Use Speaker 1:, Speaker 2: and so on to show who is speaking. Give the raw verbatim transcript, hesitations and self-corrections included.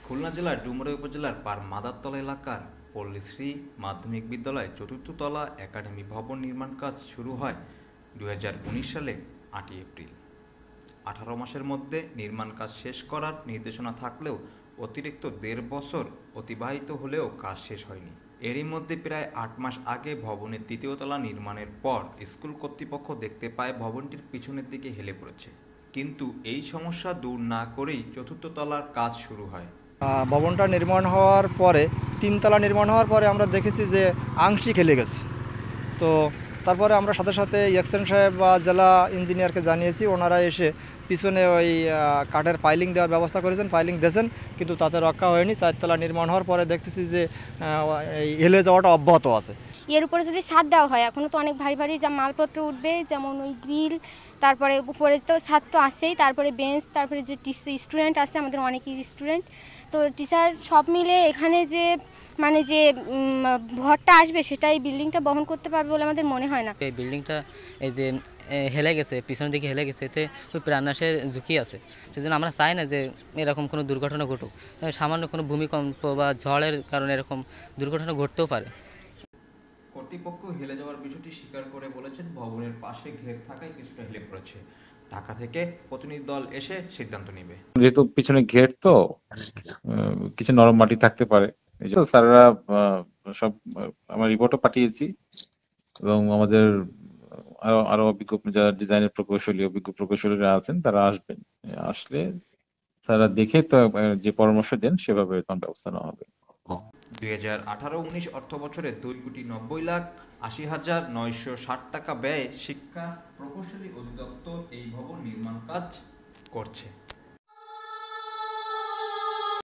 Speaker 1: খুলনা জেলার ডুমুরিয়া উপজেলার পার মাদারতলা এলাকার পল্লীশ্রী মাধ্যমিক বিদ্যালয়ে চতুর্থ তলা একাডেমি ভবন নির্মাণ কাজ শুরু হয় দুই হাজার উনিশ সালে আটই এপ্রিল। আঠারো মাসের মধ্যে নির্মাণ কাজ শেষ করার নির্দেশনা থাকলেও অতিরিক্ত দেড় বছর অতিবাহিত হলেও কাজ শেষ হয়নি। এরই মধ্যে প্রায় আট মাস আগে ভবনের তৃতীয় তলা নির্মাণের পর স্কুল কর্তৃপক্ষ দেখতে পায় ভবনটির পিছনের দিকে হেলে পড়েছে, কিন্তু এই সমস্যা দূর না করেই চতুর্থ তলার কাজ শুরু হয়।
Speaker 2: ভবনটা নির্মাণ হওয়ার পরে তিনতলা নির্মাণ হওয়ার পরে আমরা দেখেছি যে আংশিক হেলে গেছে। তো তারপরে আমরা সাথে সাথে এক্সএন সাহেব বা জেলা ইঞ্জিনিয়ারকে জানিয়েছি, ওনারা এসে পিছনে ওই কাঠের পাইলিং দেওয়ার ব্যবস্থা করেছেন, পাইলিং দিয়েছেন, কিন্তু তাতে রক্ষা হয়নি। চারতলা নির্মাণ হওয়ার পরে দেখতেছি যে এই হেলে যাওয়াটা অব্যাহত আছে।
Speaker 3: এর উপরে যদি ছাদ দেওয়া হয়, এখনও তো অনেক ভারী ভারী যা মালপত্র উঠবে, যেমন ওই গ্রিল, তারপরে উপরে তো ছাদ তো আছেই, তারপরে বেঞ্চ, তারপরে যে স্টুডেন্ট আছে আমাদের অনেকই স্টুডেন্ট, তো টিচার সব মিলে এখানে যে মানে যে ভরটা আসবে সেটাই বিল্ডিংটা বহন করতে পারবে বলে আমাদের মনে হয় না।
Speaker 4: এই বিল্ডিংটা এই যে হেলে গেছে, পিছনের দিকে হেলে গেছে, এতে ওই প্রাণনাশের ঝুঁকি আছে। সেজন্য আমরা চাই না যে এরকম কোনো দুর্ঘটনা ঘটুক। সামান্য কোনো ভূমিকম্প বা ঝড়ের কারণে এরকম দুর্ঘটনা ঘটতেও পারে।
Speaker 1: কর্তৃপক্ষ হেলে যাওয়ার বিষয়টি স্বীকার করে বলেছেন, ভবনের পাশে ঘের থাকায় কিছুটা হেলে পড়েছে। ঢাকা থেকে প্রতিনিধি দল এসে সিদ্ধান্ত নেবে।
Speaker 5: যেহেতু পিছনে ঘের, তো কিছু নরম মাটি থাকতে পারে। স্যাররা সব আমার রিপোর্টও পাঠিয়েছি এবং আমাদের আরো আরো অভিজ্ঞ যারা ডিজাইনের প্রকৌশলী অভিজ্ঞ প্রকৌশলীরা আছেন তারা আসবেন। আসলে তারা দেখে তো যে পরামর্শ দেন সেভাবে ব্যবস্থা নেওয়া হবে।
Speaker 1: দুই হাজার আঠারো উনিশ অর্থ বছরে দুই কোটি নব্বই লাখ আশি হাজার নয়শো ষাট টাকা ব্যয়ে শিক্ষা প্রকৌশলী অধিদপ্তর এই ভবন নির্মাণ কাজ করছে।